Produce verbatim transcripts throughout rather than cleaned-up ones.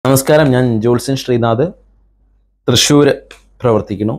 നമസ്കാരം, ഞാൻ ജോത്സ്യൻ ശ്രീനാഥ്, തൃശ്ശൂർ പ്രവർത്തിക്കുന്നു.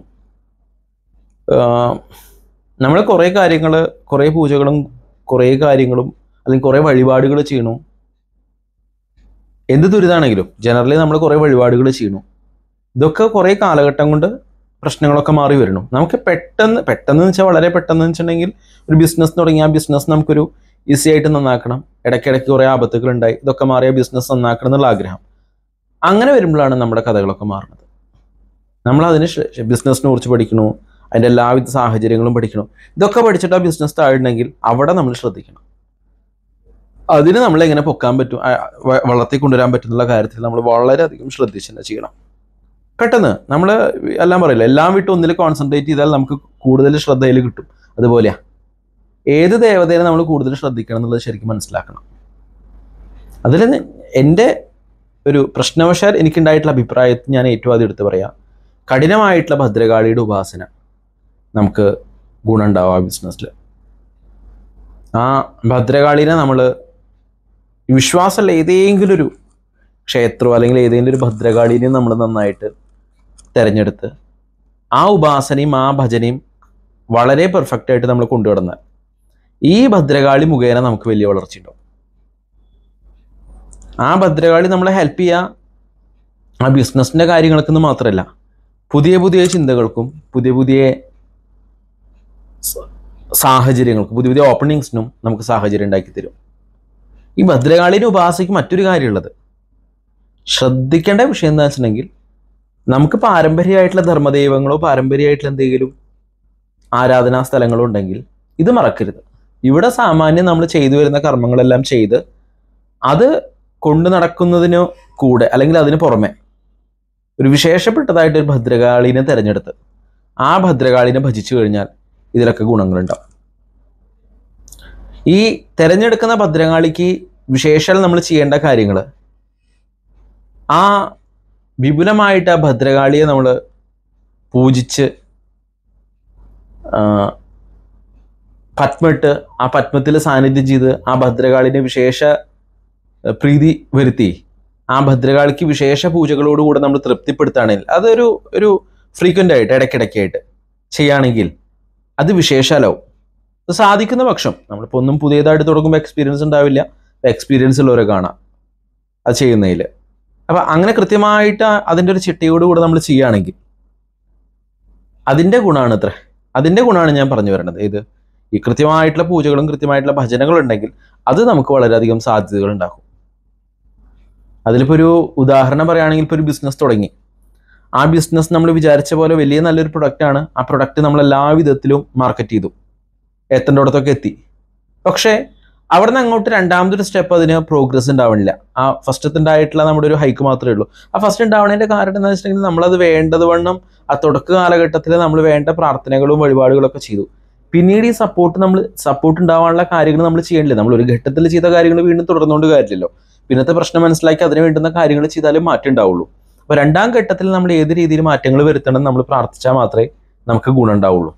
നമ്മൾ കുറേ കാര്യങ്ങൾ, കുറേ പൂജകളും കുറേ കാര്യങ്ങളും അല്ലെങ്കിൽ കുറേ വഴിപാടുകൾ ചെയ്യണു. എന്ത് ദുരിതാണെങ്കിലും ജനറലി നമ്മൾ കുറേ വഴിപാടുകൾ ചെയ്യണു. ഇതൊക്കെ കുറേ കാലഘട്ടം കൊണ്ട് പ്രശ്നങ്ങളൊക്കെ മാറി വരുന്നു. നമുക്ക് പെട്ടെന്ന് പെട്ടെന്ന് വെച്ചാൽ വളരെ പെട്ടെന്ന് വെച്ചിട്ടുണ്ടെങ്കിൽ ഒരു ബിസിനസ് തുടങ്ങി ആ ബിസിനസ് നമുക്കൊരു ഈസി ആയിട്ട് നന്നാക്കണം. ഇടയ്ക്കിടയ്ക്ക് കുറേ ആപത്തുകൾ ഉണ്ടായി, ഇതൊക്കെ മാറിയ ബിസിനസ് നന്നാക്കണം എന്നുള്ള ആഗ്രഹം. അങ്ങനെ വരുമ്പോഴാണ് നമ്മുടെ കഥകളൊക്കെ മാറുന്നത്. നമ്മളതിന് ബിസിനസ്സിനെ കുറിച്ച് പഠിക്കണു, അതിൻ്റെ എല്ലാവിധ സാഹചര്യങ്ങളും പഠിക്കണം. ഇതൊക്കെ പഠിച്ചിട്ട് ആ ബിസിനസ് താഴെയുണ്ടെങ്കിൽ അവിടെ നമ്മൾ ശ്രദ്ധിക്കണം. അതിന് നമ്മളെങ്ങനെ പൊക്കാൻ പറ്റും, വളർത്തി കൊണ്ടുവരാൻ പറ്റുന്നുള്ള കാര്യത്തിൽ നമ്മൾ വളരെയധികം ശ്രദ്ധിച്ച് തന്നെ ചെയ്യണം. പെട്ടെന്ന് നമ്മൾ എല്ലാം പറയില്ല, എല്ലാം വിട്ട് ഒന്നിൽ കോൺസെൻട്രേറ്റ് ചെയ്താൽ നമുക്ക് കൂടുതൽ ശ്രദ്ധയിൽ കിട്ടും. അതുപോലെയാ ഏത് ദേവതയെ നമ്മൾ കൂടുതൽ ശ്രദ്ധിക്കണം എന്നുള്ളത് ശരിക്കും മനസ്സിലാക്കണം. അതിൽ എൻ്റെ ഒരു പ്രശ്നവശാൽ എനിക്കുണ്ടായിട്ടുള്ള അഭിപ്രായത്തിൽ ഞാൻ ഏറ്റവും ആദ്യം എടുത്ത് പറയാം, കഠിനമായിട്ടുള്ള ഭദ്രകാളിയുടെ ഉപാസന നമുക്ക് ഗുണം ഉണ്ടാവും. ആ ബിസിനസ്സിൽ ആ ഭദ്രകാളിനെ നമ്മൾ വിശ്വാസമുള്ള ഏതെങ്കിലും ഒരു ക്ഷേത്രമോ അല്ലെങ്കിൽ ഏതെങ്കിലും ഒരു ഭദ്രകാളിനെ നമ്മൾ നന്നായിട്ട് തിരഞ്ഞെടുത്ത് ആ ഉപാസനയും ആ ഭജനയും വളരെ പെർഫെക്റ്റ് ആയിട്ട് നമ്മൾ കൊണ്ടുവന്നാൽ ഈ ഭദ്രകാളി മുഖേന നമുക്ക് വലിയ വളർച്ച ഉണ്ടാവും. ആ ഭദ്രകാളി നമ്മളെ ഹെൽപ്പ് ചെയ്യുക ആ ബിസിനസ്സിൻ്റെ കാര്യങ്ങൾക്കെന്ന് മാത്രമല്ല, പുതിയ പുതിയ ചിന്തകൾക്കും പുതിയ പുതിയ സാഹചര്യങ്ങൾക്കും പുതിയ പുതിയ ഓപ്പണിങ്സിനും നമുക്ക് സാഹചര്യം ഉണ്ടാക്കി തരും. ഈ ഭദ്രകാളിനെ ഉപാസിക്ക് മറ്റൊരു കാര്യമുള്ളത്, ശ്രദ്ധിക്കേണ്ട വിഷയം എന്താ വെച്ചിട്ടുണ്ടെങ്കിൽ, നമുക്ക് പാരമ്പര്യമായിട്ടുള്ള ധർമ്മദൈവങ്ങളോ പാരമ്പര്യമായിട്ടുള്ള എന്തെങ്കിലും ആരാധനാ സ്ഥലങ്ങളോ ഉണ്ടെങ്കിൽ ഇത് മറക്കരുത്. ഇവിടെ സാമാന്യം നമ്മൾ ചെയ്തു വരുന്ന കർമ്മങ്ങളെല്ലാം ചെയ്ത് അത് കൊണ്ടു നടക്കുന്നതിന് കൂടെ അല്ലെങ്കിൽ അതിന് പുറമെ ഒരു വിശേഷപ്പെട്ടതായിട്ടൊരു ഭദ്രകാളിനെ തിരഞ്ഞെടുത്ത് ആ ഭദ്രകാളിനെ ഭജിച്ചു കഴിഞ്ഞാൽ ഇതിലൊക്കെ ഗുണങ്ങളുണ്ടാവും. ഈ തിരഞ്ഞെടുക്കുന്ന ഭദ്രകാളിക്ക് വിശേഷാൽ നമ്മൾ ചെയ്യേണ്ട കാര്യങ്ങൾ, ആ വിപുലമായിട്ട് ആ ഭദ്രകാളിയെ നമ്മൾ പൂജിച്ച് പത്മിട്ട് ആ പത്മത്തിൽ സാന്നിധ്യം ചെയ്ത് ആ ഭദ്രകാളിനെ വിശേഷ പ്രീതി വരുത്തി ആ ഭദ്രകാളിക്ക് വിശേഷ പൂജകളോടുകൂടെ നമ്മൾ തൃപ്തിപ്പെടുത്തുകയാണെങ്കിൽ, അതൊരു ഒരു ഫ്രീക്വൻ്റ് ആയിട്ട് ഇടയ്ക്കിടയ്ക്കായിട്ട് ചെയ്യുകയാണെങ്കിൽ അത് വിശേഷാലാവും. അത് സാധിക്കുന്ന പക്ഷം നമ്മളിപ്പോൾ ഒന്നും പുതിയതായിട്ട് തുടങ്ങുമ്പോൾ എക്സ്പീരിയൻസ് ഉണ്ടാവില്ല, എക്സ്പീരിയൻസ് ഉള്ളവരെ കാണാം അത് ചെയ്യുന്നതിൽ. അപ്പം അങ്ങനെ കൃത്യമായിട്ട് അതിൻ്റെ ഒരു ചിട്ടയോടുകൂടെ നമ്മൾ ചെയ്യുകയാണെങ്കിൽ അതിൻ്റെ ഗുണമാണ് ഇത്ര അതിൻ്റെ ഗുണമാണ് ഞാൻ പറഞ്ഞു വരണത്. ഇത് ഈ കൃത്യമായിട്ടുള്ള പൂജകളും കൃത്യമായിട്ടുള്ള ഭജനകളും ഉണ്ടെങ്കിൽ അത് നമുക്ക് വളരെയധികം സാധ്യതകൾ ഉണ്ടാക്കും. അതിലിപ്പോൾ ഒരു ഉദാഹരണം പറയുകയാണെങ്കിൽ, ഇപ്പോൾ ഒരു ബിസിനസ് തുടങ്ങി, ആ ബിസിനസ് നമ്മൾ വിചാരിച്ച പോലെ വലിയ നല്ലൊരു പ്രൊഡക്റ്റാണ്, ആ പ്രൊഡക്റ്റ് നമ്മൾ എല്ലാ വിധത്തിലും മാർക്കറ്റ് ചെയ്തു, എത്തേണ്ടടത്തൊക്കെ എത്തി. പക്ഷേ അവിടെ നിന്ന് അങ്ങോട്ട് രണ്ടാമതൊരു സ്റ്റെപ്പ് അതിന് പ്രോഗ്രസ് ഉണ്ടാവണില്ല. ആ ഫസ്റ്റത്തെ ഉണ്ടായിട്ടുള്ള നമ്മുടെ ഒരു ഹൈക്ക് മാത്രമേ ഉള്ളൂ. ആ ഫസ്റ്റ് ഉണ്ടാവണതിൻ്റെ കാരണം എന്താ വെച്ചിട്ടുണ്ടെങ്കിൽ, നമ്മളത് വേണ്ടത് വണ്ണം ആ തുടക്ക കാലഘട്ടത്തിൽ നമ്മൾ വേണ്ട പ്രാർത്ഥനകളും വഴിപാടുകളൊക്കെ ചെയ്തു. പിന്നീട് ഈ സപ്പോർട്ട് നമ്മൾ സപ്പോർട്ട് ഉണ്ടാവാനുള്ള കാര്യങ്ങൾ നമ്മൾ ചെയ്യണില്ല. നമ്മൾ ഒരു ഘട്ടത്തിൽ ചെയ്ത കാര്യങ്ങൾ വീണ്ടും തുടർന്നുകൊണ്ട് കാര്യമില്ലല്ലോ. പിന്നത്തെ പ്രശ്നം മനസ്സിലാക്കി അതിന് വേണ്ടുന്ന കാര്യങ്ങൾ ചെയ്താലും മാറ്റം ഉണ്ടാവുള്ളൂ. അപ്പോൾ രണ്ടാം ഘട്ടത്തിൽ നമ്മൾ ഏത് രീതിയിൽ മാറ്റങ്ങൾ വരുത്തണം നമ്മൾ പ്രാർത്ഥിച്ചാൽ മാത്രമേ നമുക്ക് ഗുണം ഉണ്ടാവുള്ളൂ.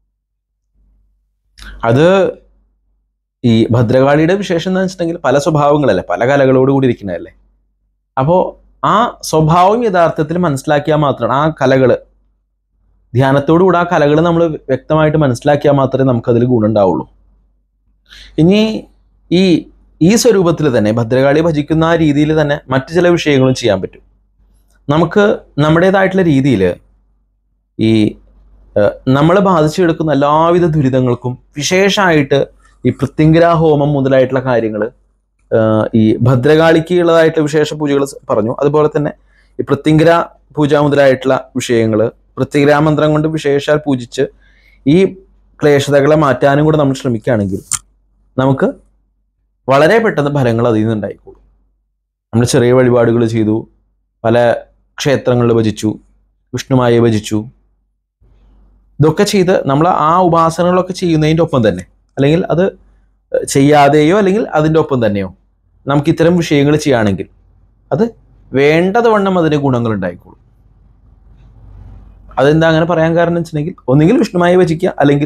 അത് ഈ ഭദ്രകാളിയുടെ വിശേഷം എന്ന് വെച്ചിട്ടുണ്ടെങ്കിൽ പല സ്വഭാവങ്ങളല്ലേ, പല കലകളോട് കൂടി ഇരിക്കുന്നതല്ലേ. അപ്പോൾ ആ സ്വഭാവം യഥാർത്ഥത്തിൽ മനസ്സിലാക്കിയാൽ മാത്രമാണ് ആ കലകൾ, ധ്യാനത്തോടുകൂടി ആ കലകൾ നമ്മൾ വ്യക്തമായിട്ട് മനസ്സിലാക്കിയാൽ മാത്രമേ നമുക്കതിൽ ഗുണം ഉണ്ടാവുള്ളൂ. ഇനി ഈ ഈ സ്വരൂപത്തിൽ തന്നെ ഭദ്രകാളിയെ ഭജിക്കുന്ന ആ രീതിയിൽ തന്നെ മറ്റു ചില വിഷയങ്ങളും ചെയ്യാൻ പറ്റും. നമുക്ക് നമ്മുടേതായിട്ടുള്ള രീതിയിൽ ഈ നമ്മൾ ബാധിച്ചെടുക്കുന്ന എല്ലാവിധ ദുരിതങ്ങൾക്കും വിശേഷമായിട്ട് ഈ പൃഥ്വിങ്കര ഹോമം മുതലായിട്ടുള്ള കാര്യങ്ങൾ, ഈ ഭദ്രകാളിക്ക് ഉള്ളതായിട്ടുള്ള വിശേഷ പൂജകൾ പറഞ്ഞു. അതുപോലെ തന്നെ ഈ പൃഥ്വിങ്കര പൂജ മുതലായിട്ടുള്ള വിഷയങ്ങൾ, പൃഥ്വിങ്കര മന്ത്രം കൊണ്ട് വിശേഷാൽ പൂജിച്ച് ഈ ക്ലേശതകളെ മാറ്റാനും കൂടെ നമ്മൾ ശ്രമിക്കുകയാണെങ്കിൽ നമുക്ക് വളരെ പെട്ടെന്ന് ഫലങ്ങൾ അതിൽ നിന്ന് ഉണ്ടായിക്കോളും. നമ്മൾ ചെറിയ വഴിപാടുകൾ ചെയ്തു, പല ക്ഷേത്രങ്ങളിൽ ഭജിച്ചു, വിഷ്ണുമായെ ഭജിച്ചു, ഇതൊക്കെ ചെയ്ത് നമ്മൾ ആ ഉപാസനകളൊക്കെ ചെയ്യുന്നതിൻ്റെ ഒപ്പം തന്നെ, അല്ലെങ്കിൽ അത് ചെയ്യാതെയോ അല്ലെങ്കിൽ അതിൻ്റെ ഒപ്പം തന്നെയോ നമുക്ക് ഇത്തരം വിഷയങ്ങൾ ചെയ്യുകയാണെങ്കിൽ അത് വേണ്ടതുവണ്ണം അതിന് ഗുണങ്ങൾ ഉണ്ടായിക്കോളും. അതെന്താ അങ്ങനെ പറയാൻ കാരണം വെച്ചിട്ടുണ്ടെങ്കിൽ, ഒന്നുകിൽ വിഷ്ണുമായ ഭജിക്കുക അല്ലെങ്കിൽ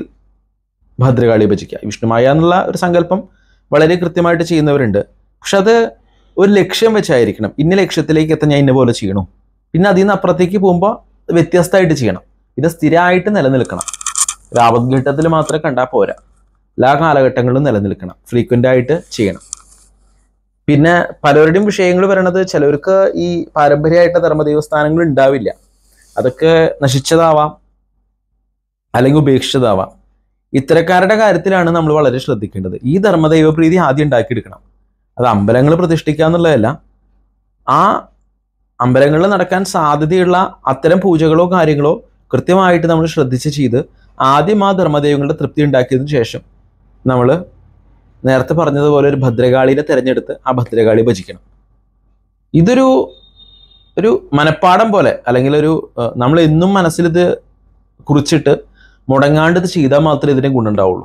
ഭദ്രകാളിയെ ഭജിക്കുക. വിഷ്ണുമായ എന്നുള്ള ഒരു സങ്കല്പം വളരെ കൃത്യമായിട്ട് ചെയ്യുന്നവരുണ്ട്. പക്ഷെ അത് ഒരു ലക്ഷ്യം വെച്ചായിരിക്കണം. ഇന്ന ലക്ഷ്യത്തിലേക്ക് എത്താൻ ഞാൻ ഇന്ന പോലെ ചെയ്യണം. പിന്നെ അതിൽ നിന്ന് അപ്പുറത്തേക്ക് പോകുമ്പോൾ വ്യത്യസ്തമായിട്ട് ചെയ്യണം. ഇത് സ്ഥിരമായിട്ട് നിലനിൽക്കണം. ഒരു ആപത്ഘട്ടത്തിൽ മാത്രം കണ്ടാൽ പോരാ, എല്ലാ കാലഘട്ടങ്ങളിലും നിലനിൽക്കണം, ഫ്രീക്വൻ്റ് ആയിട്ട് ചെയ്യണം. പിന്നെ പലരുടെയും വിഷയങ്ങൾ പറയണത് ചിലവർക്ക് ഈ പാരമ്പര്യമായിട്ട് ധർമ്മദേവസ്ഥാനങ്ങൾ ഉണ്ടാവില്ല, അതൊക്കെ നശിച്ചതാവാം അല്ലെങ്കിൽ ഉപേക്ഷിച്ചതാവാം. ഇത്തരക്കാരുടെ കാര്യത്തിലാണ് നമ്മൾ വളരെ ശ്രദ്ധിക്കേണ്ടത്. ഈ ധർമ്മദൈവപ്രീതി ആദ്യം ഉണ്ടാക്കിയെടുക്കണം. അത് അമ്പലങ്ങൾ പ്രതിഷ്ഠിക്കുക എന്നുള്ളതല്ല, ആ അമ്പലങ്ങളിൽ നടക്കാൻ സാധ്യതയുള്ള അത്തരം പൂജകളോ കാര്യങ്ങളോ കൃത്യമായിട്ട് നമ്മൾ ശ്രദ്ധിച്ച് ചെയ്ത് ആദ്യം ആ ധർമ്മദൈവങ്ങളുടെ തൃപ്തി ഉണ്ടാക്കിയതിനു ശേഷം നമ്മൾ നേരത്തെ പറഞ്ഞതുപോലെ ഒരു ഭദ്രകാളിനെ തിരഞ്ഞെടുത്ത് ആ ഭദ്രകാളി ഭജിക്കണം. ഇതൊരു ഒരു മനപ്പാഠം പോലെ, അല്ലെങ്കിൽ ഒരു നമ്മൾ എന്നും മനസ്സിലിത് കുറിച്ചിട്ട് മുടങ്ങാണ്ട് ഇത് ചെയ്താൽ മാത്രമേ ഇതിന് ഗുണമുണ്ടാവുള്ളൂ.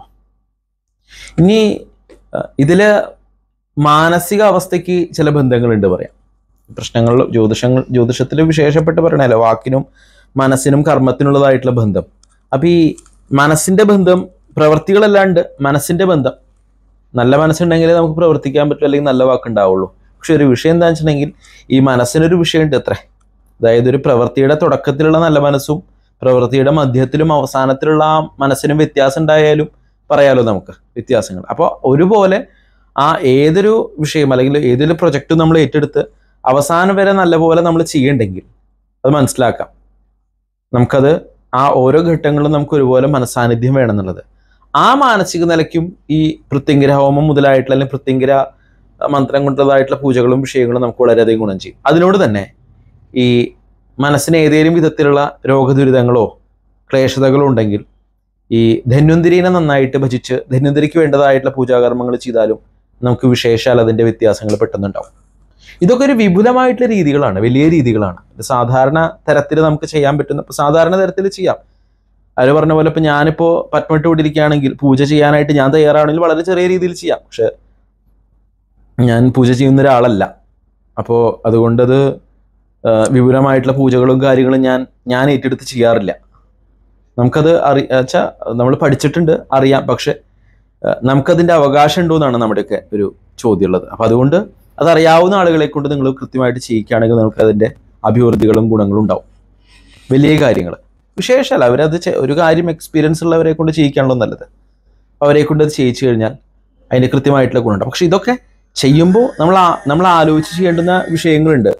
ഇനി ഇതില് മാനസിക അവസ്ഥയ്ക്ക് ചില ബന്ധങ്ങളുണ്ട് പറയാം. പ്രശ്നങ്ങൾ ജ്യോതിഷങ്ങൾ ജ്യോതിഷത്തിൽ വിശേഷപ്പെട്ട് പറയണല്ലോ, വാക്കിനും മനസ്സിനും കർമ്മത്തിനുള്ളതായിട്ടുള്ള ബന്ധം. അപ്പൊ ഈ മനസ്സിന്റെ ബന്ധം പ്രവൃത്തികളല്ലാണ്ട് മനസ്സിന്റെ ബന്ധം, നല്ല മനസ്സുണ്ടെങ്കിലേ നമുക്ക് പ്രവർത്തിക്കാൻ പറ്റും, അല്ലെങ്കിൽ നല്ല വാക്കുണ്ടാവുള്ളൂ. പക്ഷെ ഒരു വിഷയം എന്താ വെച്ചിട്ടുണ്ടെങ്കിൽ ഈ മനസ്സിനൊരു വിഷയമുണ്ട് അത്രേ. അതായത് ഒരു പ്രവൃത്തിയുടെ തുടക്കത്തിലുള്ള നല്ല മനസ്സും പ്രവൃത്തിയുടെ മധ്യത്തിലും അവസാനത്തിലുള്ള ആ മനസ്സിനും വ്യത്യാസം ഉണ്ടായാലും പറയാലോ നമുക്ക് വ്യത്യാസങ്ങൾ. അപ്പോൾ ഒരുപോലെ ആ ഏതൊരു വിഷയം അല്ലെങ്കിൽ ഏതൊരു പ്രൊജക്റ്റും നമ്മൾ ഏറ്റെടുത്ത് അവസാനം വരെ നല്ലപോലെ നമ്മൾ ചെയ്യണ്ടെങ്കിൽ അത് മനസ്സിലാക്കാം. നമുക്കത് ആ ഓരോ ഘട്ടങ്ങളിലും നമുക്ക് ഒരുപോലെ മനസ്സാന്നിധ്യം വേണമെന്നുള്ളത്. ആ മാനസിക നിലയ്ക്കും ഈ പ്രത്യങ്കര ഹോമം മുതലായിട്ടുള്ള അല്ലെങ്കിൽ പ്രത്യങ്കര മന്ത്രം കൊണ്ടതായിട്ടുള്ള പൂജകളും വിഷയങ്ങളും നമുക്ക് വളരെയധികം ഗുണം ചെയ്യും. അതിനോട് തന്നെ ഈ മനസ്സിന് ഏതെങ്കിലും വിധത്തിലുള്ള രോഗദുരിതങ്ങളോ ക്ലേശതകളോ ഉണ്ടെങ്കിൽ ഈ ധന്വന്തിരീനെ നന്നായിട്ട് ഭജിച്ച് ധന്വന്തിരിക്ക് വേണ്ടതായിട്ടുള്ള പൂജാകർമ്മങ്ങൾ ചെയ്താലും നമുക്ക് വിശേഷാൽ അതിൻ്റെ വ്യത്യാസങ്ങൾ പെട്ടെന്നുണ്ടാവും. ഇതൊക്കെ ഒരു വിപുലമായിട്ടുള്ള രീതികളാണ്, വലിയ രീതികളാണ്. സാധാരണ തരത്തിൽ നമുക്ക് ചെയ്യാൻ പറ്റുന്ന സാധാരണ തരത്തിൽ ചെയ്യാം. അവർ പറഞ്ഞ പോലെ ഇപ്പം ഞാനിപ്പോൾ പത്മട്ട് കൊണ്ടിരിക്കുകയാണെങ്കിൽ പൂജ ചെയ്യാനായിട്ട് ഞാൻ തയ്യാറാണെങ്കിൽ വളരെ ചെറിയ രീതിയിൽ ചെയ്യാം. പക്ഷെ ഞാൻ പൂജ ചെയ്യുന്ന ഒരാളല്ല, അപ്പോൾ അതുകൊണ്ടത് വിപുലമായിട്ടുള്ള പൂജകളും കാര്യങ്ങളും ഞാൻ ഞാൻ ഏറ്റെടുത്ത് ചെയ്യാറില്ല. നമുക്കത് അറി വെച്ചാൽ നമ്മൾ പഠിച്ചിട്ടുണ്ട്, അറിയാം, പക്ഷെ നമുക്കതിൻ്റെ അവകാശം ഉണ്ടോ എന്നാണ് നമ്മുടെയൊക്കെ ഒരു ചോദ്യമുള്ളത്. അപ്പം അതുകൊണ്ട് അതറിയാവുന്ന ആളുകളെ കൊണ്ട് നിങ്ങൾ കൃത്യമായിട്ട് ചെയ്യിക്കുകയാണെങ്കിൽ നിങ്ങൾക്ക് അതിൻ്റെ അഭിവൃദ്ധികളും ഗുണങ്ങളും ഉണ്ടാവും. വലിയ കാര്യങ്ങൾ വിശേഷമല്ല, അവരത് ഒരു കാര്യം എക്സ്പീരിയൻസ് ഉള്ളവരെ കൊണ്ട് ചെയ്യിക്കാണല്ലോ നല്ലത്. അവരെ കൊണ്ട് അത് ചെയ്യിച്ചു കഴിഞ്ഞാൽ അതിൻ്റെ കൃത്യമായിട്ടുള്ള ഗുണമുണ്ടാവും. പക്ഷെ ഇതൊക്കെ ചെയ്യുമ്പോൾ നമ്മൾ നമ്മൾ ആലോചിച്ച് ചെയ്യേണ്ടുന്ന വിഷയങ്ങളുണ്ട്.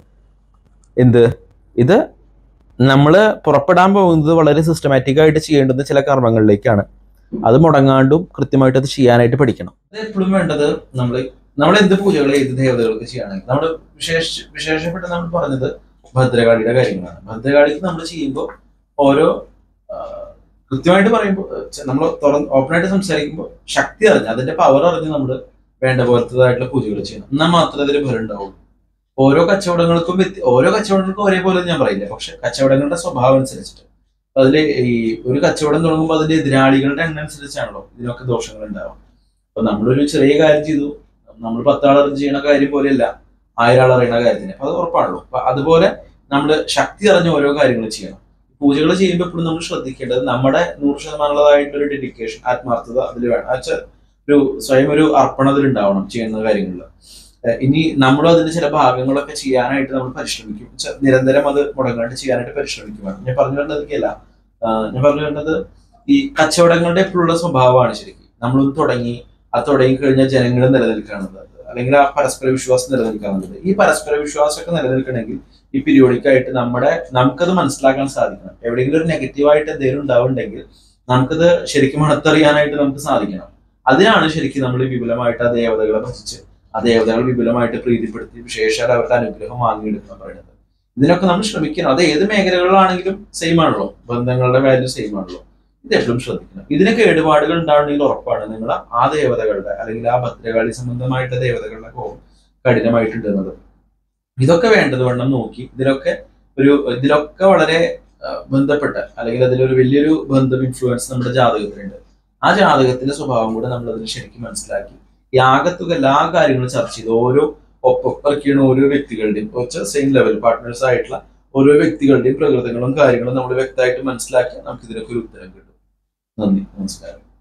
എന്ത് ഇത് നമ്മൾ പുറപ്പെടാൻ പോകുന്നത് വളരെ സിസ്റ്റമാറ്റിക് ആയിട്ട് ചെയ്യേണ്ടുന്ന ചില കർമ്മങ്ങളിലേക്കാണ്. അത് മുടങ്ങാണ്ടും കൃത്യമായിട്ട് അത് ചെയ്യാനായിട്ട് പഠിക്കണം. അത് എപ്പോഴും വേണ്ടത് നമ്മൾ നമ്മൾ എന്ത് പൂജകൾ ഏത് ദേവതകൾക്ക് ചെയ്യുകയാണെങ്കിൽ നമ്മൾ വിശേഷ വിശേഷപ്പെട്ട് നമ്മൾ പറഞ്ഞത് ഭദ്രകാളിയുടെ കാര്യങ്ങളാണ്. ഭദ്രകാളിക്ക് നമ്മൾ ചെയ്യുമ്പോൾ ഓരോ കൃത്യമായിട്ട് പറയുമ്പോൾ നമ്മൾ തുറന്ന് ഓപ്പണായിട്ട് സംസാരിക്കുമ്പോൾ ശക്തി അറിഞ്ഞ് അതിന്റെ പവർ അറിഞ്ഞ് നമ്മൾ വേണ്ട പോലത്തതായിട്ടുള്ള പൂജകൾ ചെയ്യണം. എന്നാൽ മാത്രമേ അതിൽ ഫലം ഉണ്ടാവുള്ളൂ. ഓരോ കച്ചവടങ്ങൾക്കും ഓരോ കച്ചവടങ്ങൾക്കും ഒരേപോലെ ഞാൻ പറയില്ല, പക്ഷെ കച്ചവടങ്ങളുടെ സ്വഭാവം അനുസരിച്ചിട്ട് അതിൽ ഈ ഒരു കച്ചവടം തുടങ്ങുമ്പോൾ അതിന്റെ എതിരാളികളുടെ എണ്ണം അനുസരിച്ചാണല്ലോ ഇതിനൊക്കെ ദോഷങ്ങൾ ഉണ്ടാവും. അപ്പൊ നമ്മളൊരു ചെറിയ കാര്യം ചെയ്തു, നമ്മൾ പത്താൾ ചെയ്യുന്ന കാര്യം പോലെയല്ല ആയിരം ആൾ അറിയുന്ന കാര്യത്തിന്. അപ്പൊ അത് ഉറപ്പാണല്ലോ. അപ്പൊ അതുപോലെ നമ്മൾ ശക്തി അറിഞ്ഞ ഓരോ കാര്യങ്ങൾ ചെയ്യണം. പൂജകൾ ചെയ്യുമ്പോൾ എപ്പോഴും നമ്മൾ ശ്രദ്ധിക്കേണ്ടത് നമ്മുടെ നൂറ് ശതമാനമുള്ളതായിട്ടൊരു ഡെഡിക്കേഷൻ, ആത്മാർത്ഥത അതിൽ വേണം. വെച്ചാൽ ഒരു സ്വയം ഒരു അർപ്പണ അതിൽ ഉണ്ടാവണം ചെയ്യുന്ന കാര്യങ്ങളിൽ. ഇനി നമ്മളും അതിന്റെ ചില ഭാഗങ്ങളൊക്കെ ചെയ്യാനായിട്ട് നമ്മൾ പരിശ്രമിക്കും, നിരന്തരം അത് മുടങ്ങാണ്ട് ചെയ്യാനായിട്ട് പരിശ്രമിക്കുവാണ്. ഞാൻ പറഞ്ഞു വരുന്നതൊക്കെയല്ല, ഞാൻ പറഞ്ഞു വരുന്നത് ഈ കച്ചവടങ്ങളുടെ എപ്പോഴുള്ള സ്വഭാവമാണ്. ശരിക്കും നമ്മളൊന്ന് തുടങ്ങി ആ തുടങ്ങി കഴിഞ്ഞാൽ ജനങ്ങൾ നിലനിൽക്കാനുള്ളത്, അല്ലെങ്കിൽ ആ പരസ്പര വിശ്വാസം നിലനിൽക്കാനുള്ളത്. ഈ പരസ്പര വിശ്വാസമൊക്കെ നിലനിൽക്കണമെങ്കിൽ ഈ പീരിയോഡിക്കായിട്ട് നമ്മുടെ നമുക്കത് മനസ്സിലാക്കാൻ സാധിക്കണം. എവിടെയെങ്കിലും ഒരു നെഗറ്റീവായിട്ട് എന്തെങ്കിലും ഉണ്ടാവുന്നുണ്ടെങ്കിൽ നമുക്കത് ശരിക്കും മണത്തറിയാനായിട്ട് നമുക്ക് സാധിക്കണം. അതിനാണ് ശരിക്കും നമ്മൾ വിപുലമായിട്ട് ആ ദേവതകളെ ഭജിച്ച് ആ ദേവതകൾ വിപുലമായിട്ട് പ്രീതിപ്പെടുത്തി വിശേഷാൽ അവരുടെ അനുഗ്രഹം വാങ്ങിയെടുക്കണം പറയുന്നത്. ഇതിനൊക്കെ നമ്മൾ ശ്രമിക്കണം. അത് ഏത് മേഖലകളിലാണെങ്കിലും സെയിം ആണല്ലോ, ബന്ധങ്ങളുടെ വാല്യൂ സെയിം ആണല്ലോ. ഇത് എപ്പോഴും ശ്രദ്ധിക്കണം. ഇതിന് കേടുപാടുകൾ ഉണ്ടാവണമെങ്കിൽ ഉറപ്പാണ് നിങ്ങൾ ആ ദേവതകളുടെ അല്ലെങ്കിൽ ആ ഭദ്രകാളി സംബന്ധമായിട്ടുള്ള ദേവതകളുടെ കോപം കഠിനമായിട്ടുണ്ട് എന്നത്. ഇതൊക്കെ വേണ്ടത് വണ്ണം നോക്കി ഇതിലൊക്കെ ഒരു ഇതിലൊക്കെ വളരെ ബന്ധപ്പെട്ട അല്ലെങ്കിൽ അതിലൊരു വലിയൊരു ബന്ധം ഇൻഫ്ലുവൻസ് നമ്മുടെ ജാതകത്തിലുണ്ട്. ആ ജാതകത്തിന്റെ സ്വഭാവം കൂടെ നമ്മൾ അതിന് ശരിക്കും മനസ്സിലാക്കി ഈ ആകത്തുക എല്ലാ കാര്യങ്ങളും ചർച്ച ചെയ്ത് ഓരോ ഒപ്പൊക്കെയാണ് ഓരോ വ്യക്തികളുടെയും സെയിം ലെവൽ പാർട്ട്നേഴ്സ് ആയിട്ടുള്ള ഓരോ വ്യക്തികളുടെയും പ്രകൃതങ്ങളും കാര്യങ്ങളും നമ്മൾ വ്യക്തമായിട്ട് മനസ്സിലാക്കി നമുക്ക് ഇതിനൊക്കെ ഒരു ഉത്തരം കിട്ടും. നന്ദി, നമസ്കാരം.